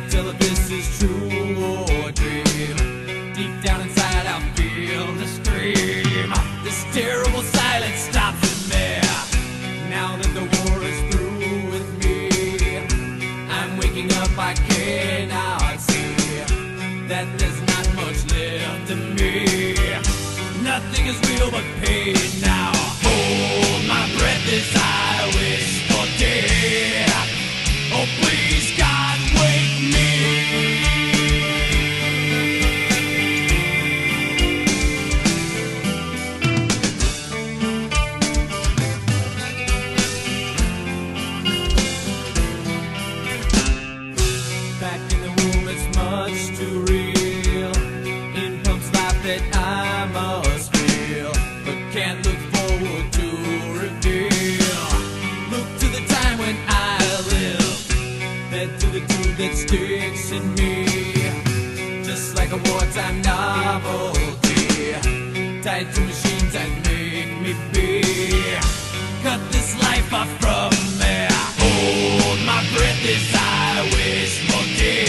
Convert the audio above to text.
tell if this is true or a dream. Deep down inside I feel the scream. This terrible silence stops in me. Now that the war is through with me, I'm waking up, I cannot see that there's not much left in me. Nothing is real but pain now. Hold my breath as I wish for death. Oh please God, wake me. Back in the womb it's much too real. In pumps life that I must feel, but can't look forward to reveal. Look to the time when I live, led to the truth that sticks in me, just like a wartime novelty, tied to machines that make me be. Cut this life off from me. Hold my breath as I wish for death.